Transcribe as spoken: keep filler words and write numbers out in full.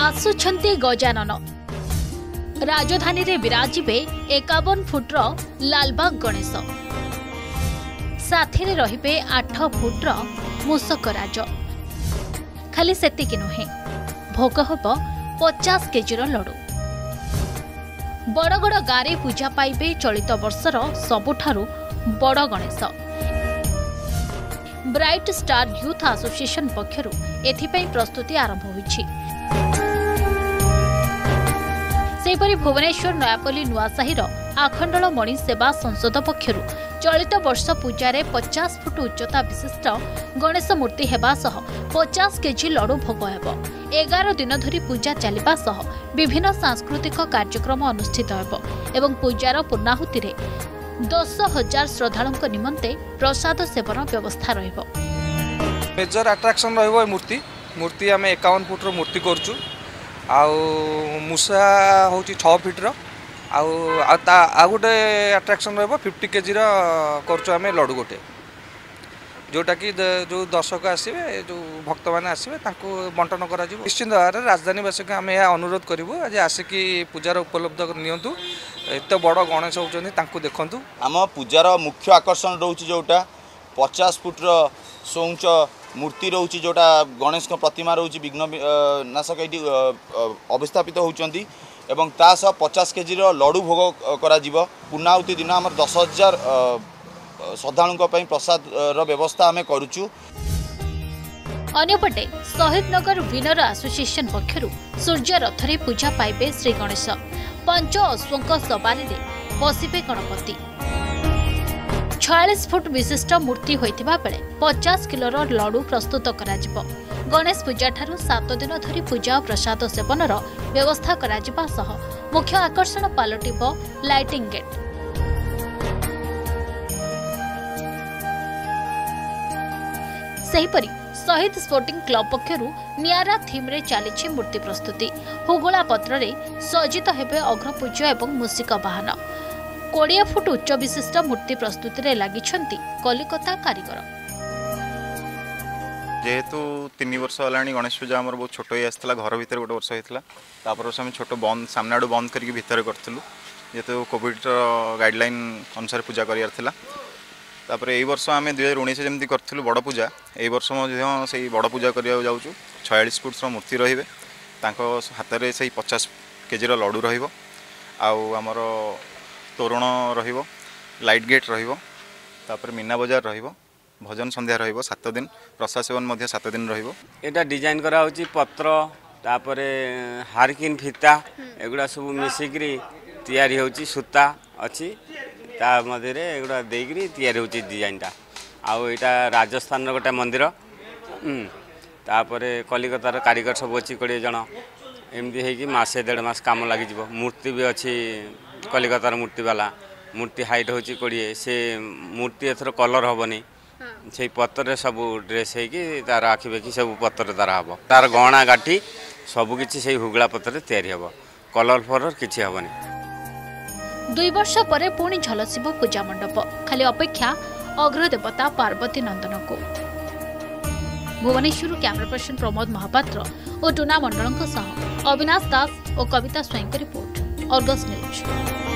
आसुछन्ति गजानन राजधानी रे विराजिबे एकावन फुट्र लालबाग गणेश साथी रे रहिबे आठ फुट्र मूषक राज। खाली सेतिकी नुहे भोग हब पचास केजीर लडू। बड़गड़ गारे पूजा पाइबे चलित वर्षर सबुठारु बड़ Ganesh. Bright star youth association पक्षरु एथिपई प्रस्तुति आरंभ होइछि। सेपरि भुवनेश्वर नयापल्ली नुआसाहीर आखंडल मणि सेवा संसद पक्षरु चलित वर्ष पूजारे पचास फुट उच्चता विशिष्ट गणेश मूर्ति हेबा सह पचास केजी लडू भोग हेबो। एगार दिन धरी पूजा चलिबा सह विभिन्न सांस्कृतिक कार्यक्रम अनुष्ठित हेबो एवं पूजार पूर्णाहुति रे दस हजार श्रद्धालुंक निमंते प्रसाद सेवन व्यवस्था रहिबो। मेजर अट्रैक्शन रहिबो मूर्ति मूर्ति आम एकावन फुट रो मूर्ति करचु। आउ मूसा होची छह फीट रो आउ आ गोटे अट्रैक्शन रहिबो फिफ्टी केजी रो करचु आम लडू गोटे जोटा कि जो दर्शक आसवे जो भक्त मैंने आसवे बंटन कर निश्चित भाव में राजधानीवासी को आम यह अनुरोध करूँ आज आसिकी पूजार उपलब्ध नियंतु एत बड़ गणेश होती देखु। आम पूजार मुख्य आकर्षण रोचे जोटा पचास फुट सौच मूर्ति रोचे जोटा गणेश प्रतिमा रोचे विघ्न नाशक ये अवस्थापित होती एवं ता सह पचास केजी लडू भोग करा पूर्णाहुति दिन आम दस हजार श्रद्धालुओं प्रसाद व्यवस्था आम करुचु। अन्यपटे शहीद नगर विनर एसोसिएशन पक्षरु सूर्य रथरे पूजा पाइबे श्री गणेश। पंच अश्वों सवारी रे बसिबे गणपति। छियालीस फुट विशिष्ट मूर्ति होइतिबा बेले पचास किलोर लडू प्रस्तुत कराजिबो। गणेश पूजा ठारू सात दिन धरी पूजा और प्रसाद सेवनर व्यवस्था कराजिबा सह मुख्य आकर्षण पालटिबो लाइटिंग गेट। सेहिपरि शहीद स्पोर्टिंग क्लब पक्षरु नियारा थीम रे चली मूर्ति प्रस्तुति। हुगुला पत्र रे सज्जित हेबे अग्रपूज्य एवं मूषिक वाहन। कोड़े फुट उच्च विशिष्ट मूर्ति प्रस्तुति रे लागिछंती कलिकता कारीगर। जेहेतु तीन वर्ष होलानी गणेश पूजा आमर बहुत छोट ही आसला घर भीतर गोटे वर्ष होता तापर वर्ष आम छोट बंद सामने आड़ बंद करके भितर करूँ जेहेतु कोविड गाइडलाइन अनुसार पूजा करार तापर यही वर्ष आम दुई हजार उन्नीस जमी करूँ बड़ पूजा यही वर्ष से बड़ पूजा करने जाऊँ छियालीस फुट मूर्ति रे हाथ में से पचास केजी लडू रमर तोरण लाइट गेट रही मीना बजार रही भजन संध्या रही सात दिन प्रसाद सेवन सात दिन रहा डिजाइन करा होची पत्र तापरे हारकिन फीता एगुड़ा सब मिसिकी तैयारी होची सूता अच्छी ता मध्य एगुड़ा देकरी तैयारी होची डिजाइनटा आउ एटा राजस्थान गोटे मंदिर तापरे कलिकतार कारीगर सब अच्छी कोड़े जन एमती होगी मसे देढ़ मास काम लगी मूर्ति भी अच्छी कलिकतार मूर्ति वाला मूर्ति हाइट होची कोड़े से मूर्ति एथर कलर हेनी से पतर सब ड्रेस होगी तार आखि बेखी सब पतर तार हम तार गहना गाठी सबकि से हुगला पतर तैयारी हम कलर फलर किसी हेनी। दुई वर्ष परे पुणी झलसिबो पूजा मंडप खाली अपेक्षा अग्रदेवता पार्वती नंदन को। भुवनेश्वर कैमरा पर्सन प्रमोद महापात्र और टूना मंडल अविनाश दास और कविता स्वयं रिपोर्ट अर्गस न्यूज।